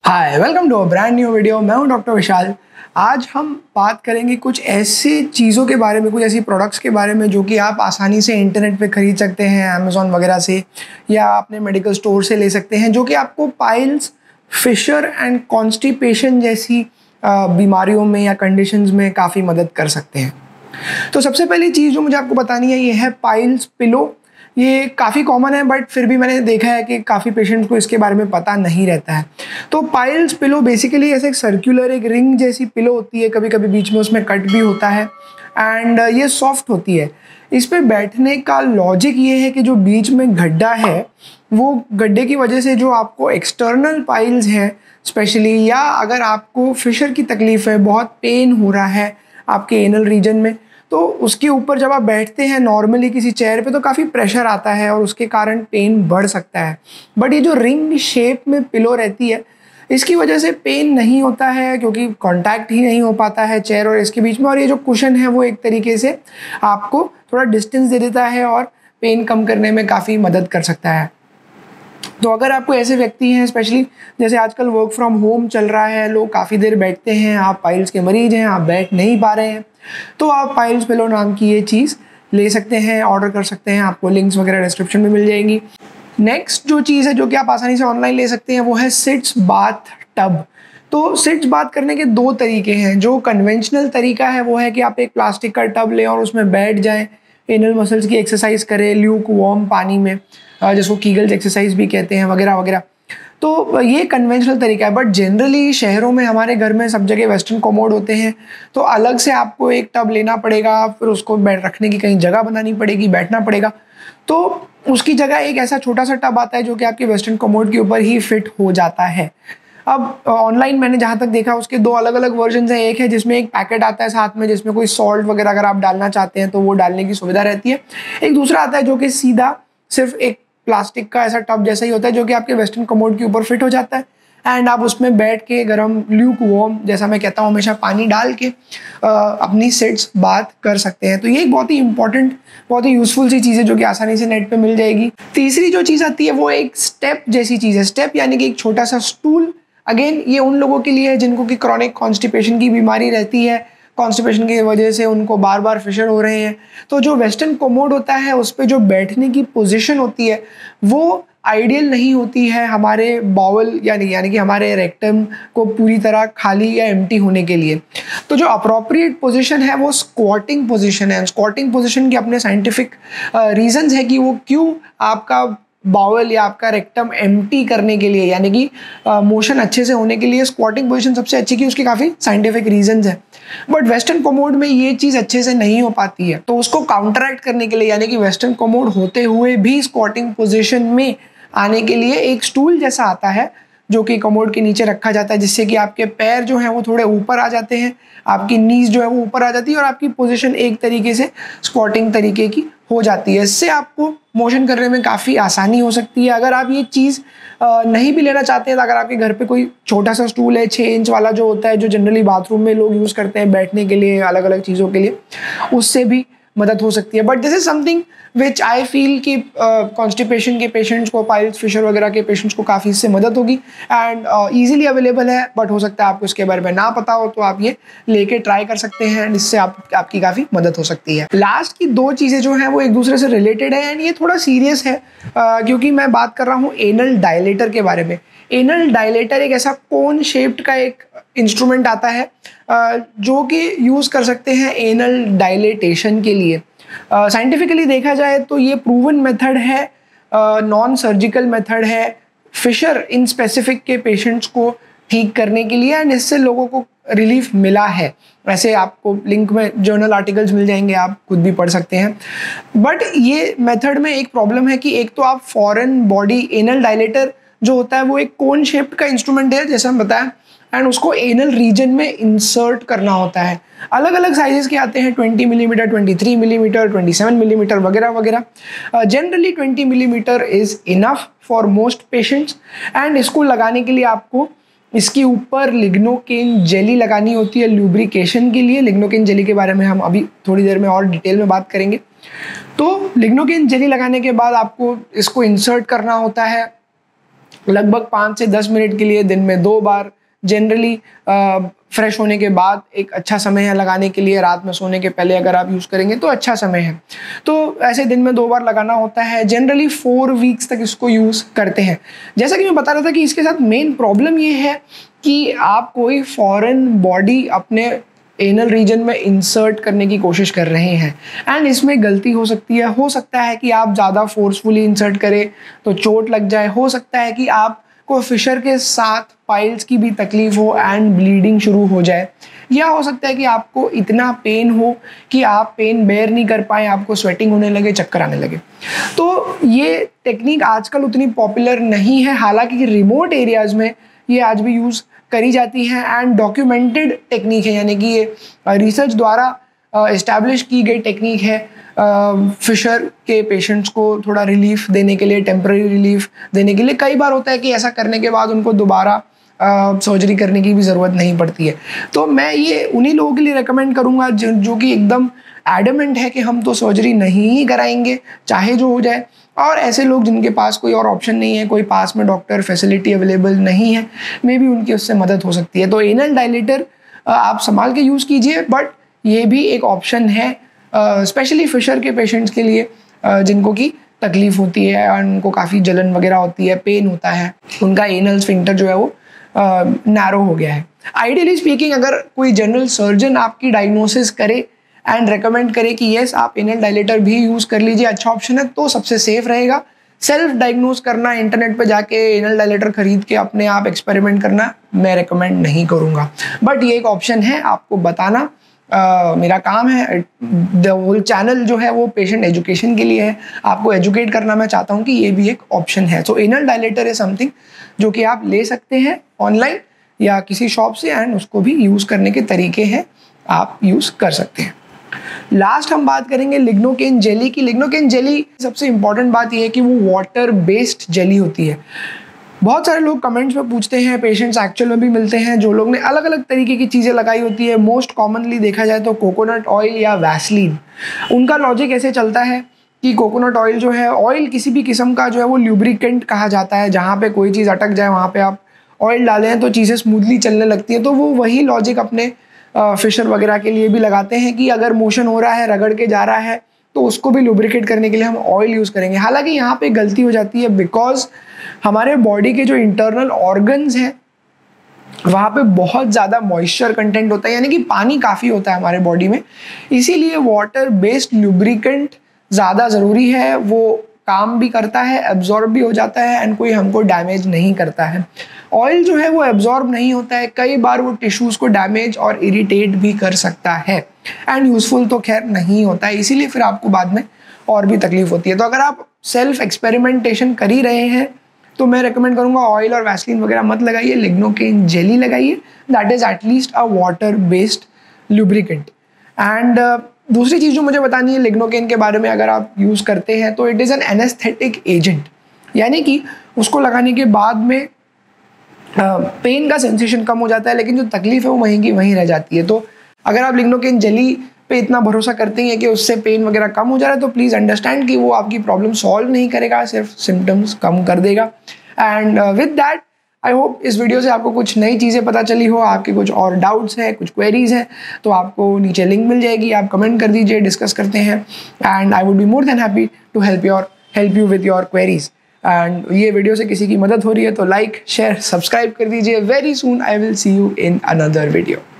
Hi welcome to a brand new video. मैं हूं doctor विशाल। आज हम बात करेंगे कुछ ऐसी चीज़ों के बारे में, कुछ ऐसी प्रोडक्ट्स के बारे में जो कि आप आसानी से इंटरनेट पे खरीद सकते हैं, अमेज़ॉन वगैरह से या अपने मेडिकल स्टोर से ले सकते हैं, जो कि आपको पाइल्स, फिशर एंड कॉन्स्टिपेशन जैसी बीमारियों में या कंडीशंस में काफ़ी मदद कर सकते हैं। तो सबसे पहली चीज़ जो मुझे आपको बतानी है ये है पाइल्स पिलो। ये काफ़ी कॉमन है बट फिर भी मैंने देखा है कि काफ़ी पेशेंट्स को इसके बारे में पता नहीं रहता है। तो पाइल्स पिलो बेसिकली ऐसे एक सर्कुलर एक रिंग जैसी पिलो होती है, कभी कभी बीच में उसमें कट भी होता है एंड ये सॉफ्ट होती है। इस पे बैठने का लॉजिक ये है कि जो बीच में गड्ढा है वो गड्ढे की वजह से जो आपको एक्सटर्नल पाइल्स हैं स्पेशली, या अगर आपको फिशर की तकलीफ़ है, बहुत पेन हो रहा है आपके एनल रीजन में, तो उसके ऊपर जब आप बैठते हैं नॉर्मली किसी चेयर पे तो काफ़ी प्रेशर आता है और उसके कारण पेन बढ़ सकता है। बट ये जो रिंग शेप में पिलो रहती है इसकी वजह से पेन नहीं होता है, क्योंकि कांटेक्ट ही नहीं हो पाता है चेयर और इसके बीच में, और ये जो कुशन है वो एक तरीके से आपको थोड़ा डिस्टेंस दे देता है और पेन कम करने में काफ़ी मदद कर सकता है। तो अगर आपको ऐसे व्यक्ति हैं, स्पेशली जैसे आजकल वर्क फ्रॉम होम चल रहा है, लोग काफ़ी देर बैठते हैं, आप पाइल्स के मरीज हैं, आप बैठ नहीं पा रहे हैं, तो आप पाइल्स पिलो नाम की ये चीज़ ले सकते हैं, ऑर्डर कर सकते हैं। आपको लिंक्स वगैरह डिस्क्रिप्शन में मिल जाएंगी। नेक्स्ट जो चीज़ है जो कि आप आसानी से ऑनलाइन ले सकते हैं वो है सिट्स बाथ टब। तो सिट्स बाथ करने के दो तरीके हैं। जो कन्वेंशनल तरीका है वो है कि आप एक प्लास्टिक का टब लें और उसमें बैठ जाएं, एनल मसल्स की एक्सरसाइज करें ल्यूक वार्म पानी में, जिसको कीगल्स एक्सरसाइज भी कहते हैं वगैरह वगैरह। तो ये कन्वेंशनल तरीका है। बट जनरली शहरों में, हमारे घर में सब जगह वेस्टर्न कमोड होते हैं, तो अलग से आपको एक टब लेना पड़ेगा, फिर उसको रखने की कहीं जगह बनानी पड़ेगी, बैठना पड़ेगा। तो उसकी जगह एक ऐसा छोटा सा टब आता है जो कि आपके वेस्टर्न कमोड के ऊपर ही फिट हो जाता है। अब ऑनलाइन मैंने जहाँ तक देखा उसके दो अलग अलग वर्जन हैं। एक है जिसमें एक पैकेट आता है साथ में, जिसमें कोई सॉल्ट वगैरह अगर आप डालना चाहते हैं तो वो डालने की सुविधा रहती है। एक दूसरा आता है जो कि सीधा सिर्फ एक प्लास्टिक का ऐसा टब जैसा ही होता है, जो कि आपके वेस्टर्न कमोड के ऊपर फिट हो जाता है एंड आप उसमें बैठ के गर्म ल्यूक वार्म, जैसा मैं कहता हूँ हमेशा, पानी डाल के अपनी सिट्स बात कर सकते हैं। तो ये एक बहुत ही इंपॉर्टेंट, बहुत ही यूजफुल सी चीज़ है जो कि आसानी से नेट पे मिल जाएगी। तीसरी जो चीज़ आती है वो एक स्टेप जैसी चीज़ है। स्टेप यानी कि एक छोटा सा स्टूल। अगेन ये उन लोगों के लिए है जिनको कि क्रॉनिक कॉन्स्टिपेशन की बीमारी रहती है, कॉन्स्टिपेशन की वजह से उनको बार बार फिशर हो रहे हैं। तो जो वेस्टर्न कोमोड होता है उस पर जो बैठने की पोजीशन होती है वो आइडियल नहीं होती है हमारे बाउल यानी कि हमारे रेक्टम को पूरी तरह खाली या एम्प्टी होने के लिए। तो जो अप्रोप्रिएट पोजीशन है वो स्क्वाटिंग पोजीशन है। स्क्वाटिंग पोजीशन के अपने साइंटिफिक रीजंस है कि वो क्यों आपका बाउल या आपका रेक्टम एम्प्टी करने के लिए, यानी कि मोशन अच्छे से होने के लिए स्क्वाटिंग पोजीशन सबसे अच्छी की, उसके काफ़ी साइंटिफिक रीजंस हैं। बट वेस्टर्न कोमोड में ये चीज़ अच्छे से नहीं हो पाती है, तो उसको काउंटरैक्ट करने के लिए, यानी कि वेस्टर्न कोमोड होते हुए भी स्क्वाटिंग पोजीशन में आने के लिए एक स्टूल जैसा आता है जो कि कमोड के नीचे रखा जाता है, जिससे कि आपके पैर जो हैं वो थोड़े ऊपर आ जाते हैं, आपकी नीज जो है वो ऊपर आ जाती है और आपकी पोजीशन एक तरीके से स्क्वाटिंग तरीके की हो जाती है। इससे आपको मोशन करने में काफ़ी आसानी हो सकती है। अगर आप ये चीज़ नहीं भी लेना चाहते हैं तो अगर आपके घर पे कोई छोटा सा स्टूल है 6 इंच वाला जो होता है, जो जनरली बाथरूम में लोग यूज़ करते हैं बैठने के लिए, अलग अलग चीज़ों के लिए, उससे भी मदद हो सकती है। But this is something which I feel कि कॉन्स्टिपेशन के पेशेंट्स को, पाइल्स, फिशर वगैरह के पेशेंट्स को काफ़ी इससे मदद होगी एंड ईजिली अवेलेबल है। बट हो सकता है आपको इसके बारे में ना पता हो, तो आप ये लेके ट्राई कर सकते हैं एंड इससे आपकी काफ़ी मदद हो सकती है। लास्ट की दो चीज़ें जो हैं वो एक दूसरे से रिलेटेड है एंड ये थोड़ा सीरियस है, क्योंकि मैं बात कर रहा हूँ एनल डायलेटर के बारे में। एनल डायलेटर एक ऐसा कोन शेप्ड का एक इंस्ट्रूमेंट आता है जो कि यूज़ कर सकते हैं एनल डायलेटेशन के लिए। साइंटिफिकली देखा जाए तो ये प्रूवन मेथड है, नॉन सर्जिकल मेथड है फिशर इन स्पेसिफिक के पेशेंट्स को ठीक करने के लिए एंड इससे लोगों को रिलीफ मिला है। वैसे आपको लिंक में जर्नल आर्टिकल्स मिल जाएंगे, आप खुद भी पढ़ सकते हैं। बट ये मेथड में एक प्रॉब्लम है कि एक तो आप फॉरेन बॉडी, एनल डायलेटर जो होता है वो एक कोन शेप्ड का इंस्ट्रूमेंट है जैसा हम बताया, एंड उसको एनल रीजन में इंसर्ट करना होता है। अलग अलग साइजेस के आते हैं, 20 मिलीमीटर, 23 मिलीमीटर, 27 मिलीमीटर वगैरह वगैरह। Generally 20 millimetre is enough for most patients and इसको लगाने के लिए आपको इसके ऊपर लिग्नोकेन जेली लगानी होती है ल्यूब्रिकेशन के लिए। लिग्नोकेन जेली के बारे में हम अभी थोड़ी देर में और डिटेल में बात करेंगे। तो लिग्नोकेन जेली लगाने के बाद आपको इसको इंसर्ट करना होता है लगभग 5 से 10 मिनट के लिए दिन में 2 बार, जनरली फ्रेश होने के बाद एक अच्छा समय है लगाने के लिए। रात में सोने के पहले अगर आप यूज़ करेंगे तो अच्छा समय है। तो ऐसे दिन में 2 बार लगाना होता है। जनरली 4 वीक्स तक इसको यूज़ करते हैं। जैसा कि मैं बता रहा था कि इसके साथ मेन प्रॉब्लम ये है कि आप कोई फॉरेन बॉडी अपने एनल रीजन में इंसर्ट करने की कोशिश कर रहे हैं एंड इसमें गलती हो सकती है। हो सकता है कि आप ज़्यादा फोर्सफुली इंसर्ट करें तो चोट लग जाए। हो सकता है कि आपको फिशर के साथ पाइल्स की भी तकलीफ हो एंड ब्लीडिंग शुरू हो जाए, या हो सकता है कि आपको इतना पेन हो कि आप पेन बेयर नहीं कर पाएँ, आपको स्वेटिंग होने लगे, चक्कर आने लगे। तो ये टेक्निक आजकल उतनी पॉपुलर नहीं है, हालांकि रिमोट एरियाज़ में ये आज भी यूज़ करी जाती हैं एंड डॉक्यूमेंटेड टेक्निक है, यानी कि ये रिसर्च द्वारा इस्टेब्लिश की गई टेक्निक है फिशर के पेशेंट्स को थोड़ा रिलीफ देने के लिए, टेम्पररी रिलीफ देने के लिए। कई बार होता है कि ऐसा करने के बाद उनको दोबारा सर्जरी करने की भी ज़रूरत नहीं पड़ती है। तो मैं ये उन्हीं लोगों के लिए रेकमेंड करूँगा जो कि एकदम एडमेंट है कि हम तो सर्जरी नहीं ही कराएंगे चाहे जो हो जाए, और ऐसे लोग जिनके पास कोई और ऑप्शन नहीं है, कोई पास में डॉक्टर फैसिलिटी अवेलेबल नहीं है, मे बी उनकी उससे मदद हो सकती है। तो एनल डायलेटर आप संभाल के यूज़ कीजिए, बट ये भी एक ऑप्शन है स्पेशली फिशर के पेशेंट्स के लिए जिनको की तकलीफ़ होती है और उनको काफ़ी जलन वगैरह होती है, पेन होता है, उनका एनल स्फिंक्टर जो है वो नैरो हो गया है। आइडियली स्पीकिंग अगर कोई जनरल सर्जन आपकी डायग्नोसिस करे एंड रेकमेंड करे कि येस आप एनल डायलेटर भी यूज़ कर लीजिए, अच्छा ऑप्शन है, तो सबसे सेफ रहेगा। सेल्फ डायग्नोज करना, इंटरनेट पे जाके एनल डायलेटर खरीद के अपने आप एक्सपेरिमेंट करना मैं रेकमेंड नहीं करूँगा, बट ये एक ऑप्शन है आपको बताना। मेरा काम है, द होल चैनल जो है वो पेशेंट एजुकेशन के लिए है, आपको एजुकेट करना मैं चाहता हूँ कि ये भी एक ऑप्शन है। So anal dilator is something जो कि आप ले सकते हैं ऑनलाइन या किसी शॉप से एंड उसको भी यूज़ करने के तरीके हैं, आप यूज़ कर सकते हैं। लास्ट हम बात करेंगे लिग्नोकेन जेली की। लिग्नोकेन जेली सबसे इंपॉर्टेंट बात यह है कि वो वाटर बेस्ड जेली होती है। बहुत सारे लोग कमेंट्स में पूछते हैं, पेशेंट्स एक्चुअल में भी मिलते हैं जो लोग ने अलग अलग तरीके की चीज़ें लगाई होती है। मोस्ट कॉमनली देखा जाए तो कोकोनट ऑयल या वैसलीन। उनका लॉजिक ऐसे चलता है कि कोकोनट ऑयल जो है, ऑयल किसी भी किस्म का जो है वो ल्यूब्रिकेंट कहा जाता है। जहाँ पे कोई चीज़ अटक जाए वहाँ पे आप ऑयल डालें हैं तो चीज़ें स्मूथली चलने लगती हैं। तो वो वही लॉजिक अपने फिशर वगैरह के लिए भी लगाते हैं कि अगर मोशन हो रहा है, रगड़ के जा रहा है, तो उसको भी लुब्रिकेट करने के लिए हम ऑयल यूज़ करेंगे। हालांकि यहाँ पे गलती हो जाती है, बिकॉज हमारे बॉडी के जो इंटरनल ऑर्गन्स हैं वहाँ पे बहुत ज़्यादा मॉइस्चर कंटेंट होता है, यानी कि पानी काफ़ी होता है हमारे बॉडी में, इसीलिए वाटर बेस्ड लुब्रिकेंट ज़्यादा ज़रूरी है। वो काम भी करता है, एब्जॉर्ब भी हो जाता है एंड कोई हमको डैमेज नहीं करता है। ऑयल जो है वो एब्जॉर्ब नहीं होता है, कई बार वो टिश्यूज़ को डैमेज और इरिटेट भी कर सकता है एंड यूज़फुल तो खैर नहीं होता है, इसीलिए फिर आपको बाद में और भी तकलीफ होती है। तो अगर आप सेल्फ एक्सपेरिमेंटेशन कर ही रहे हैं तो मैं रेकमेंड करूँगा ऑयल और वैसलीन वगैरह मत लगाइए, लिग्नोकेन जेली लगाइए, that is at least a water based lubricant. And दूसरी चीज़ जो मुझे बतानी है लिग्नोकेन के बारे में, अगर आप यूज़ करते हैं तो it is an anaesthetic agent, यानी कि उसको लगाने के बाद में पेन का सेंसेशन कम हो जाता है, लेकिन जो तकलीफ है वो वहीं की वहीं रह जाती है। तो अगर आप लिग्नोकेन जेली पे इतना भरोसा करते हैं कि उससे पेन वगैरह कम हो जा रहा है तो प्लीज़ अंडरस्टैंड कि वो आपकी प्रॉब्लम सॉल्व नहीं करेगा, सिर्फ सिम्टम्स कम कर देगा। And with that I hope इस वीडियो से आपको कुछ नई चीज़ें पता चली हो। आपके कुछ और डाउट्स हैं, कुछ क्वेरीज हैं तो आपको नीचे लिंक मिल जाएगी, आप कमेंट कर दीजिए, डिस्कस करते हैं and I would be more than happy to help you with your queries. And ये वीडियो से किसी की मदद हो रही है तो लाइक, शेयर, सब्सक्राइब कर दीजिए। Very soon I will see you in another video.